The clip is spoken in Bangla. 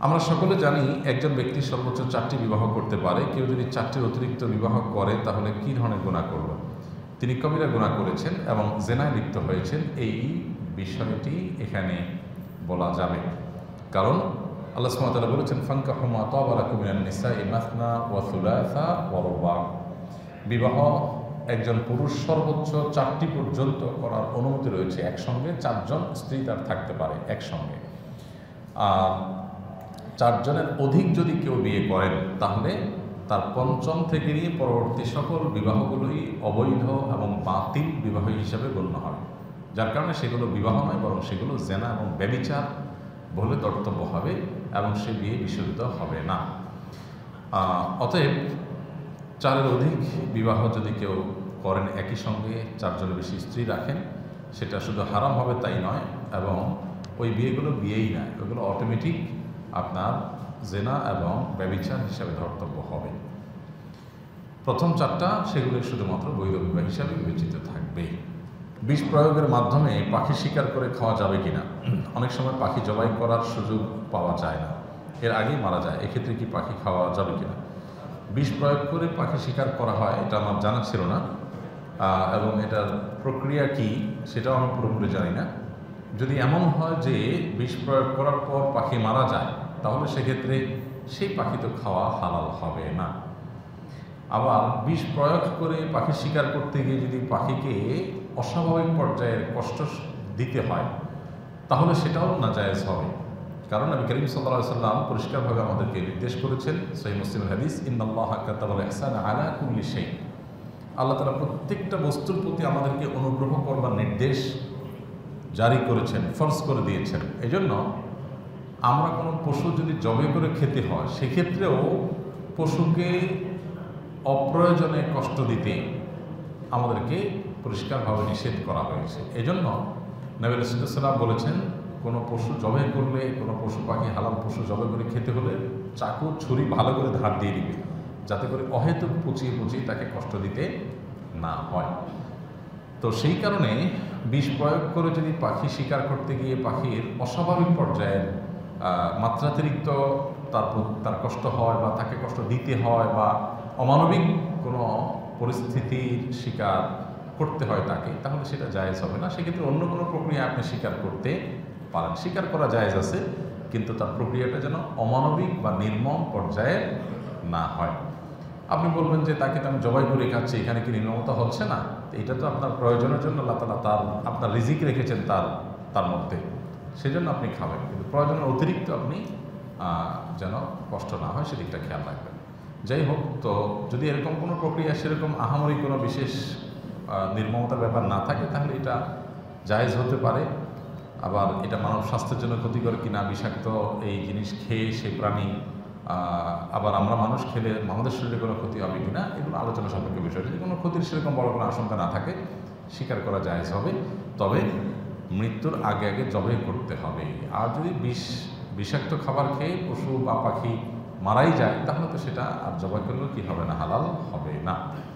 আমরা সকলে জানি একজন ব্যক্তি সর্বোচ্চ 4টি বিবাহ করতে পারে। কেউ যদি 4টির অতিরিক্ত বিবাহ করে তাহলে কী ধরনের গুনাহ করল? তিনি কবিরা গুনাহ করেছেন এবং জেনায় লিপ্ত হয়েছেন, এই বিষয়টি এখানে বলা যাবে। কারণ আল্লাহ সুবহানাহু ওয়া তাআলা বলেছেন, ফানকিহু মা তাবা লাকুম মিনান নিসাই মাসনা ওয়া সুলাসা ওয়া রুবা। বিবাহ একজন পুরুষ সর্বোচ্চ 4টি পর্যন্ত করার অনুমতি রয়েছে। একসঙ্গে 4 জন স্ত্রী তার থাকতে পারে একসঙ্গে। আর 4 জনের অধিক যদি কেউ বিয়ে করেন তাহলে তার পঞ্চম থেকে নিয়ে পরবর্তী সকল বিবাহগুলোই অবৈধ এবং বাতিল বিবাহ হিসাবে গণ্য হয়, যার কারণে সেগুলো বিবাহ নয়, বরং সেগুলো জেনা এবং ব্যভিচার বলে কর্তব্য হবে এবং সে বিয়ে বিশুদ্ধ হবে না। অতএব 4-এর অধিক বিবাহ যদি কেউ করেন, একই সঙ্গে 4 জনের বেশি স্ত্রী রাখেন, সেটা শুধু হারাম হবে তাই নয়, এবং ওই বিয়েগুলো বিয়েই নয়, ওগুলো অটোমেটিক আপনার জেনা এবং ব্যভিচার হিসাবে ধর্তব্য হবে। প্রথম 4টা সেগুলো শুধুমাত্র বৈধ বিবাহ হিসাবে বিবেচিত থাকবে। বিষ প্রয়োগের মাধ্যমে পাখি শিকার করে খাওয়া যাবে কিনা? অনেক সময় পাখি জবাই করার সুযোগ পাওয়া যায় না, এর আগেই মারা যায়, এক্ষেত্রে কি পাখি খাওয়া যাবে কিনা? বিষ প্রয়োগ করে পাখি শিকার করা হয়, এটা আমার জানা ছিল না, এবং এটার প্রক্রিয়া কি সেটাও আমি পুরোপুরি জানি না। যদি এমন হয় যে বিষ প্রয়োগ করার পর পাখি মারা যায়, তাহলে সেক্ষেত্রে সেই পাখি তো খাওয়া হালাল হবে না। আবার বিষ প্রয়োগ করে পাখি শিকার করতে গিয়ে যদি পাখিকে অস্বাভাবিক পর্যায়ের কষ্ট দিতে হয়, তাহলে সেটাও নাজায়েজ হবে। কারণ নবী করিম সাল্লাল্লাহু আলাইহি ওয়াসাল্লাম পরিষ্কারভাবে আমাদেরকে নির্দেশ করেছেন, সহিহ মুসলিমের হাদিস, ইন্নাল্লাহা কাতাবাল ইহসানা আলা কুল্লি শাই। আল্লাহ তাআলা প্রত্যেকটা বস্তুর প্রতি আমাদেরকে অনুগ্রহ করবার নির্দেশ জারি করেছেন, ফরজ করে দিয়েছেন। এজন্য আমরা কোনো পশু যদি জবাই করে খেতে হয়, সেক্ষেত্রেও পশুকে অপ্রয়োজনে কষ্ট দিতে আমাদেরকে পরিষ্কারভাবে নিষেধ করা হয়েছে। এজন্য নবী রাসূলুল্লাহ সাল্লাল্লাহু আলাইহি ওয়াসাল্লাম বলেছেন, কোনো পশু জবাই করলে, কোনো পশু পাখি হালাল পশু জবাই করে খেতে হলে চাকু ছুরি ভালো করে ধার দিয়ে দিবে, যাতে করে অহেতুক পুচিয়ে তাকে কষ্ট দিতে না হয়। তো সেই কারণে বিষ প্রয়োগ করে যদি পাখি শিকার করতে গিয়ে পাখির অস্বাভাবিক পর্যায়ের মাত্রাতিরিক্ত তার কষ্ট হয়, বা তাকে কষ্ট দিতে হয়, বা অমানবিক কোনো পরিস্থিতির শিকার করতে হয় তাকে, তাহলে সেটা জায়েজ হবে না। সেক্ষেত্রে অন্য কোনো প্রক্রিয়া আপনি শিকার করতে পারেন, শিকার করা জায়েজ আছে, কিন্তু তার প্রক্রিয়াটা যেন অমানবিক বা নির্মম পর্যায়ের না হয়। আপনি বলবেন যে তাকে তো আমি জবাই করে খাচ্ছি, এখানে কি নির্মমতা হচ্ছে না? এটা তো আপনার প্রয়োজনের জন্য আল্লাহ তাআলা আপনার রিজিক রেখেছেন তার মধ্যে, সেজন্য আপনি খাবেন, কিন্তু প্রয়োজনের অতিরিক্ত আপনি যেন কষ্ট না হয় সেদিকটা খেয়াল রাখবেন। যাই হোক, তো যদি এরকম কোনো প্রক্রিয়া, সেরকম আহামরি কোনো বিশেষ নির্মমতার ব্যাপার না থাকে, তাহলে এটা জায়েজ হতে পারে। আবার এটা মানব স্বাস্থ্যের জন্য ক্ষতিকর কিনা, বিষাক্ত এই জিনিস খেয়ে সে প্রাণী, আবার আমরা মানুষ খেলে আমাদের শরীরে কোনো ক্ষতি হবে কিনা, এগুলো আলোচনা সাপেক্ষ বিষয়। যদি কোনো ক্ষতির সেরকম বড় কোনো আশঙ্কা না থাকে, স্বীকার করা জায়েজ হবে, তবে মৃত্যুর আগে জবাই করতে হবে। আর যদি বিষাক্ত খাবার খেয়ে পশু বা পাখি মারাই যায়, তাহলে তো সেটা আর জবাই করলেও কি হবে না, হালাল হবে না।